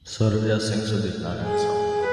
Surya Singh Sudip Narayan song.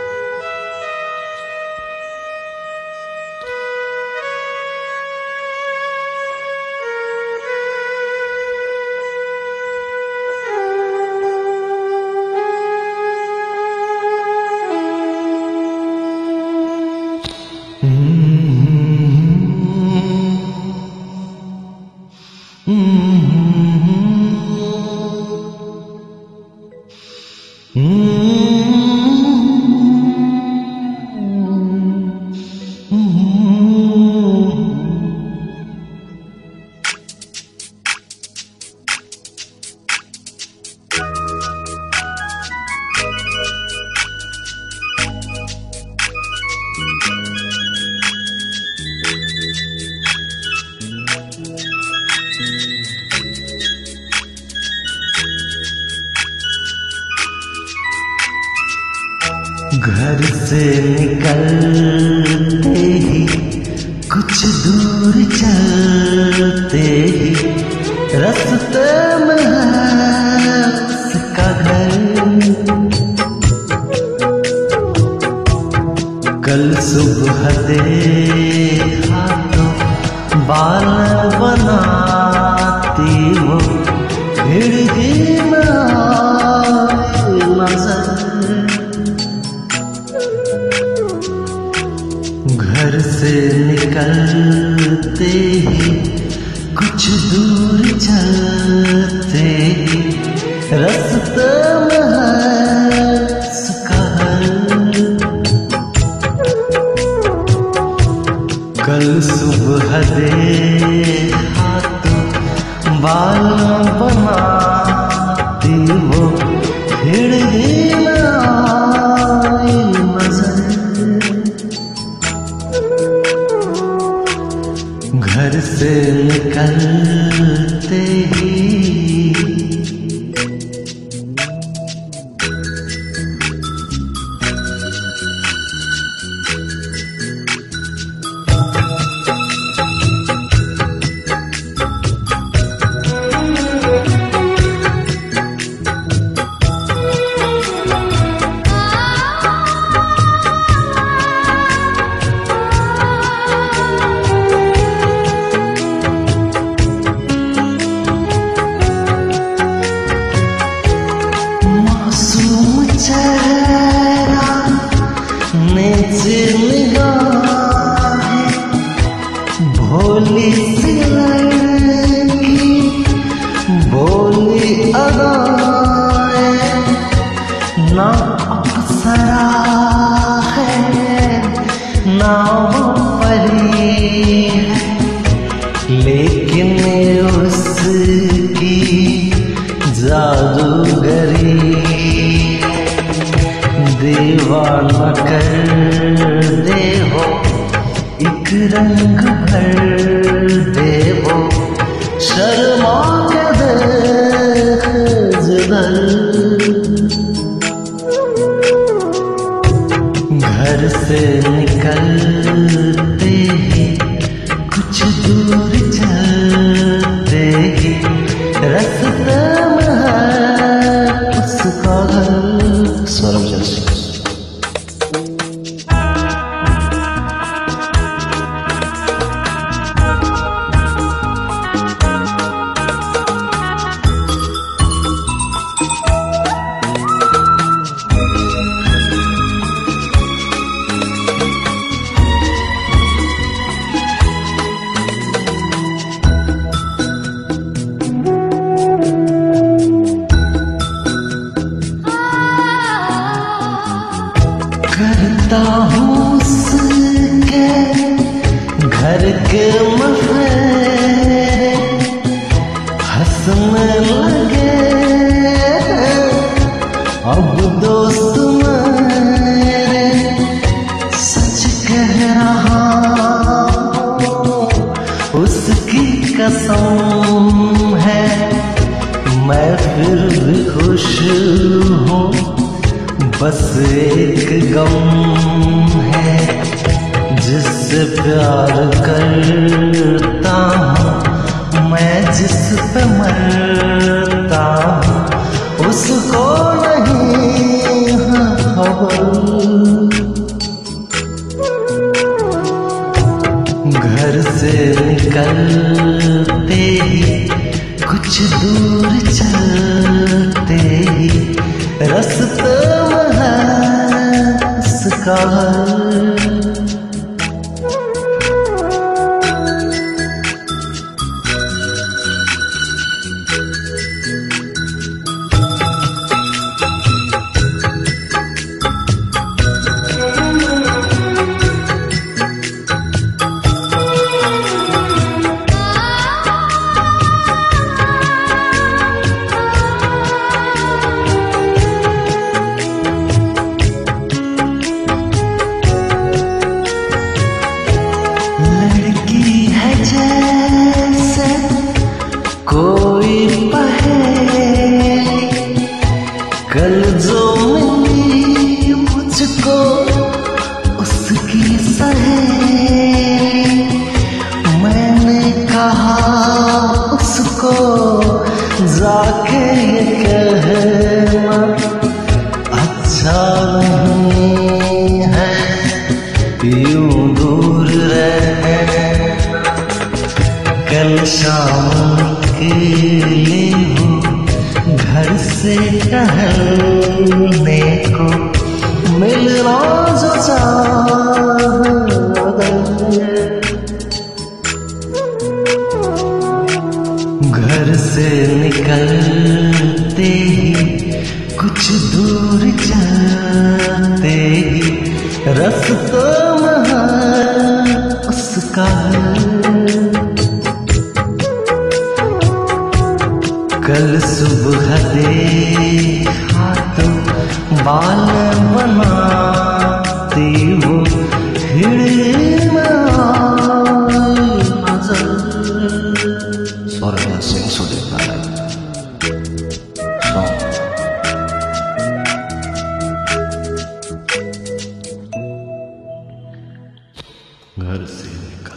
घर से निकलते ही कुछ दूर चलते ही रास्ते में है उसका घर। कल सुबह देखा तो बाल बनाती वो खिड़की में आई नजर। घर से निकलते ही कुछ दूर चलते ही रास्ते में है उसका घर। कल सुबह देखा तो बाल बनाती वो खिड़की में आई नजर। घर से निकलते ही भोली सी लड़की बोली अदाएं ना अप्सरा है ना वो परी है, लेकिन उसकी जादूगरी दीवाना कर दे हो एक रंग भर दे वो शर्मा के देख जिधर। घर से निकलते ही कुछ दूर चलते ही रास्ते में है उसका घर। सौरभ जैसे करता हूँ उसके घर के मफेरे हंसने लगे अब दोस्त मेरे। सच कह रहा हूँ उसकी कसम है मैं फिर भी खुश हूँ। बस एक गम है जिससे प्यार करता हूँ मैं, जिस पे मरता हूँ उसको नहीं रास्ते में है उसका जैसे कोई पहेली कल जो मिली मुझको उसकी सहेली मैंने कहा उसको जाके ये कहना अच्छा नहीं है यूं दूर रहना कल शाम के लिए घर से टहलने को मिलना जो चाहे घर से निकलते ही कुछ दूर जाते ही रास्ते में है उसका कल सुबह देखा तो बाल बनाती वो suaranya sing sulit banget. घर से निकल